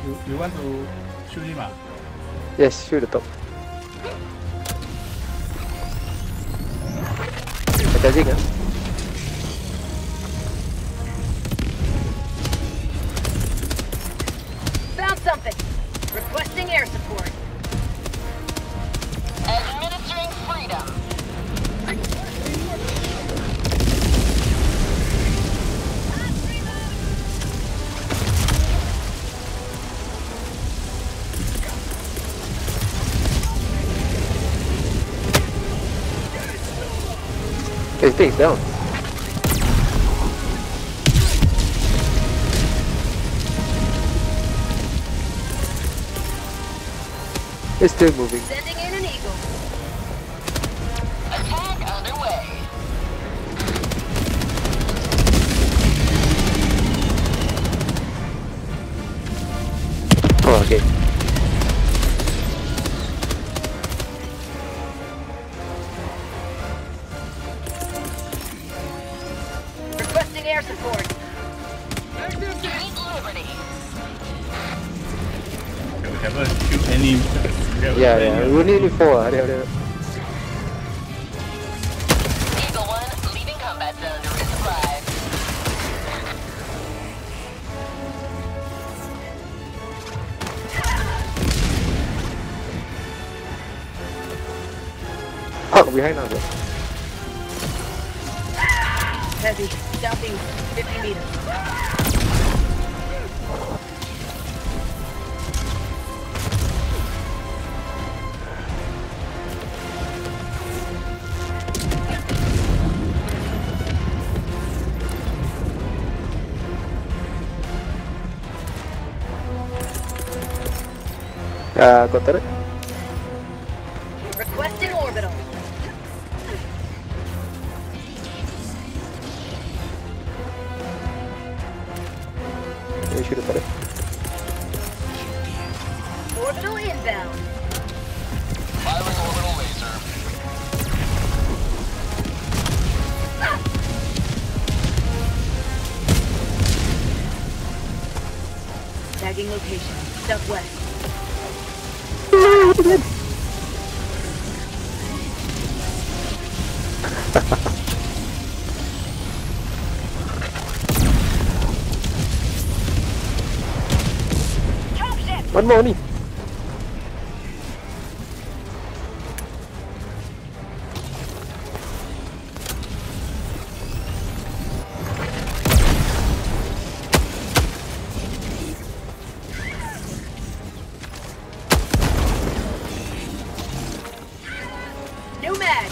You want to shoot him? Yes, shoot the top. Attaching, huh? Found something. Requesting air support. Administering freedom. It takes down. It's still moving. Sending in an eagle. Attack underway. Oh, okay. Requesting air support. Gain liberty. We haven't shoot any. Yeah. We need 4. Eagle 1 leaving combat zone to resupply. Oh, behind us. Heavy. Southeast. 50 meters. Got turret. Requesting orbital. You shoot the turret. Orbital inbound. Firing orbital laser. Tagging location. Southwest. One more ni. New mag.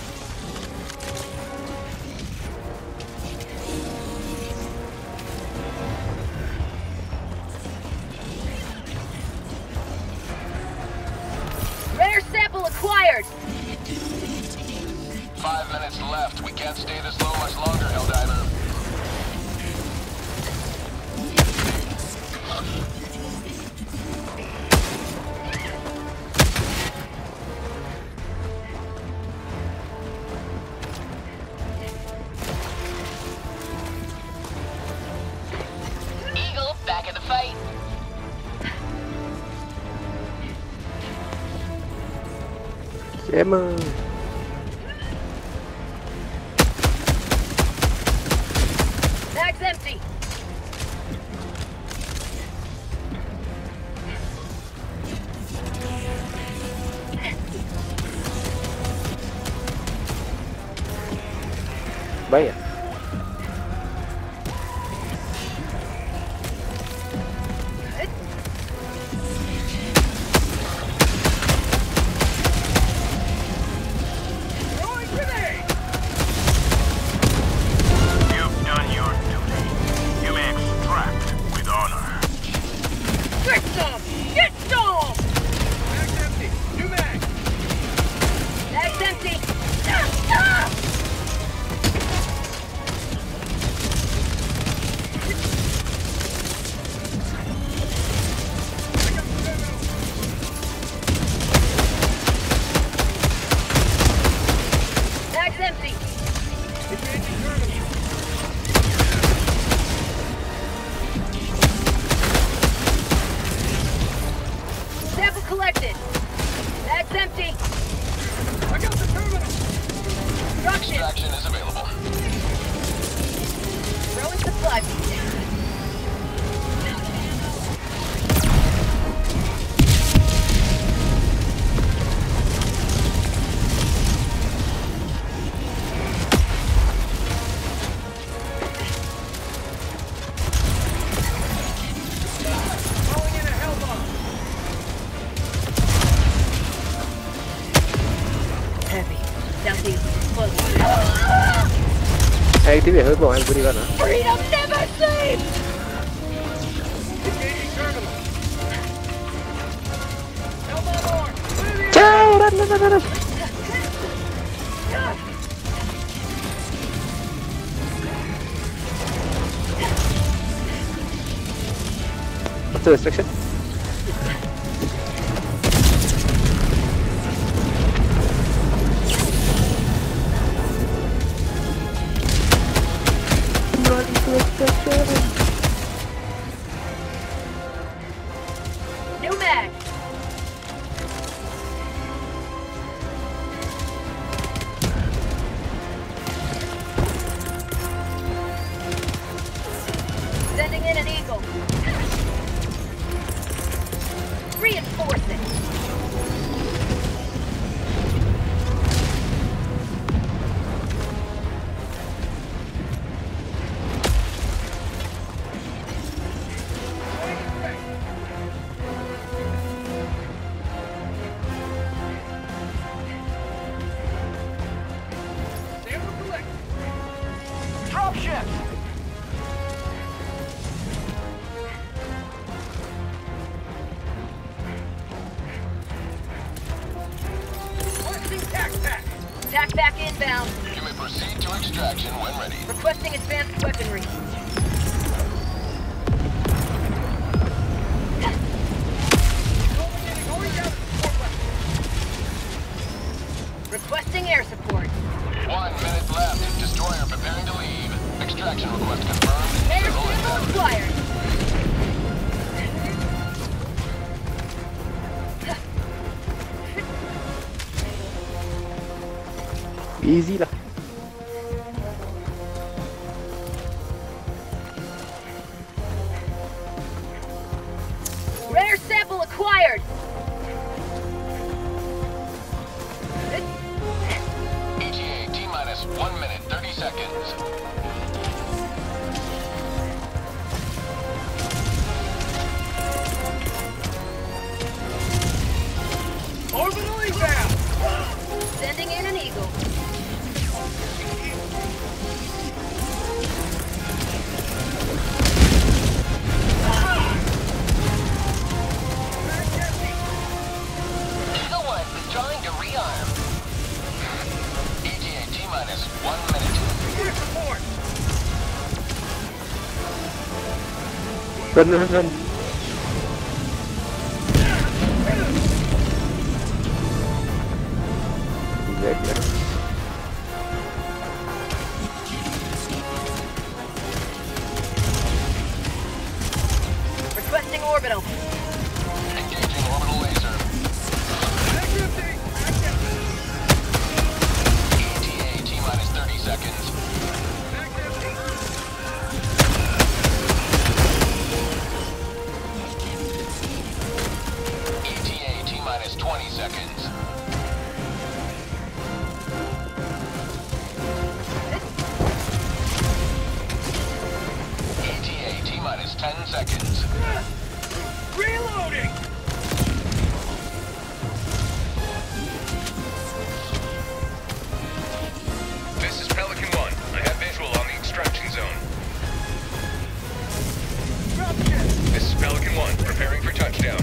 Rare sample acquired. 5 minutes left. We can't stay this low much longer, Helldiver. Eagle back in the fight. Emang. Mag's empty. Baik. Throwing grenade. You've done your duty. You may extract with honor. Get some. Get some. Mag's empty. New mag. Mag's empty. Ah, ah. tí về hơi bỏ em vừa đi vào nữa. Freedom never sleeps! Ciao, run. What's the restriction? New mag! Sending in an eagle. Reinforcing. Drop ship! Tac back inbound. You may proceed to extraction when ready. Requesting advanced weaponry. Requesting air support. 1 minute left. Destroyer preparing to leave. Extraction request confirmed. Air Civil support inbound. required. Easy lah. Rare sample acquired. ETA T-minus 1 minute 30 seconds. Orbital inbound! Sending in an eagle. Eagle 1 withdrawing to rearm. ETA T-minus 1 minute. Here support! Run. Exactly. Requesting orbital. Engaging orbital laser. ETA T-minus 30 seconds. ETA T-minus 20 seconds. ETA T-minus 10 seconds. Reloading! This is Pelican 1. I have visual on the extraction zone. This is Pelican 1, preparing for touchdown.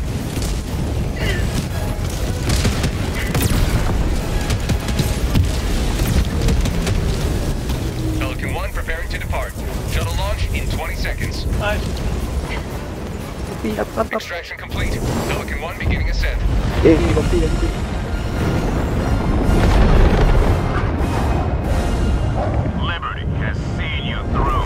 Pelican 1 preparing to depart. Shuttle launch in 20 seconds. Nice. Up. Extraction complete. Pelican 1 beginning ascent. Copy. Liberty has seen you through.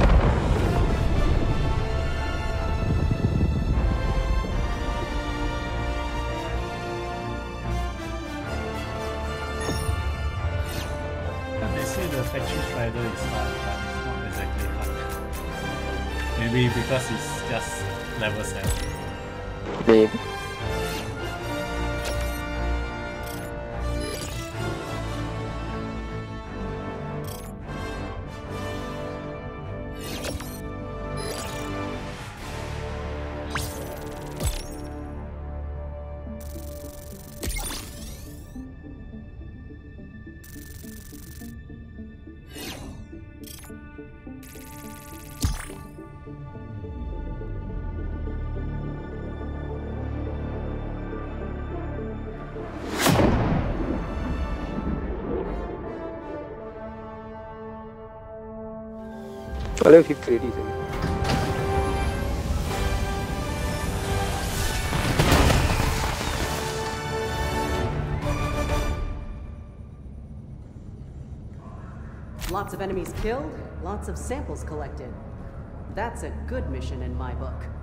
They say the factory strider is hard, but it's not exactly hard. Maybe because it's just level 7. Maybe. Soalnya 5th ready sih. Lots of enemies killed, lots of samples collected. That's a good mission in my book.